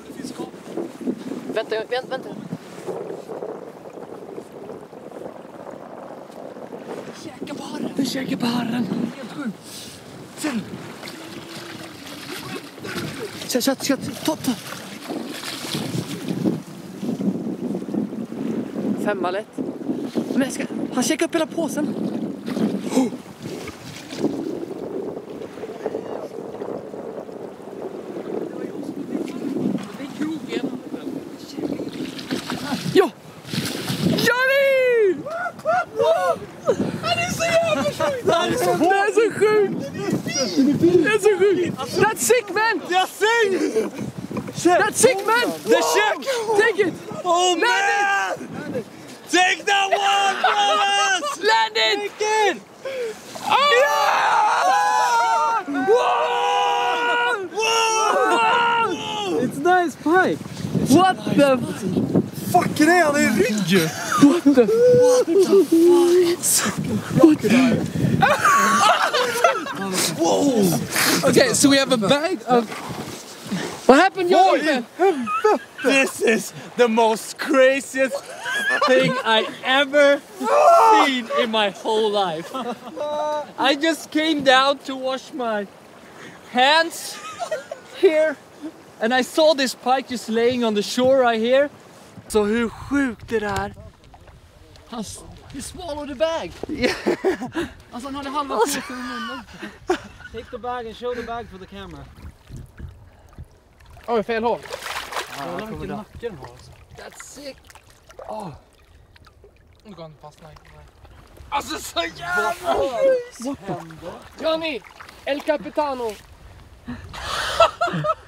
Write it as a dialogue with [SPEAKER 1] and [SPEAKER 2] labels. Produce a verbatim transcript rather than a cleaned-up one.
[SPEAKER 1] det finns kvar.
[SPEAKER 2] Vänta, vänta, vänta.
[SPEAKER 1] Käka bara.
[SPEAKER 2] Den käkar barren.
[SPEAKER 1] Helt sjukt.
[SPEAKER 2] Sen. Kött, kött, kött. Ta, ta. Femma lätt. Men ska, han käkar upp hela påsen. Oh. Ja! Johnny! Han är så jävla sjukt! Det är så sjukt! Det är så sjukt! That's sick, man!
[SPEAKER 1] Jag säger!
[SPEAKER 2] That's sick, man!
[SPEAKER 1] The check!
[SPEAKER 2] Take it!
[SPEAKER 1] Oh man! Take that one, brothers!
[SPEAKER 2] Land it!
[SPEAKER 1] Take it!
[SPEAKER 2] Oh! Yeah!
[SPEAKER 1] Whoa! Whoa!
[SPEAKER 3] It's nice, Pike.
[SPEAKER 2] What the
[SPEAKER 1] Fuck är det? Han är i ryggen!
[SPEAKER 2] What the What the fuck? What the
[SPEAKER 1] Whoa!
[SPEAKER 2] Okay, so we have a bag of... What happened, Johnny?
[SPEAKER 1] This is the most craziest thing I ever seen in my whole life. I just came down to wash my hands here and I saw this pike just laying on the shore right here.
[SPEAKER 2] Så hur sjukt det där?
[SPEAKER 1] Han he swallowed the bag.
[SPEAKER 2] Yeah.
[SPEAKER 1] Alltså han hade halva påsen i munnen.
[SPEAKER 3] Take the bag and show the bag for the camera.
[SPEAKER 2] Oj, fel håll.
[SPEAKER 3] Kolla vilken nacke den har.
[SPEAKER 1] That's sick.
[SPEAKER 2] Oh.
[SPEAKER 4] Nu går han fastna i.
[SPEAKER 1] Alltså så jävla
[SPEAKER 2] Johnny, El Capitano.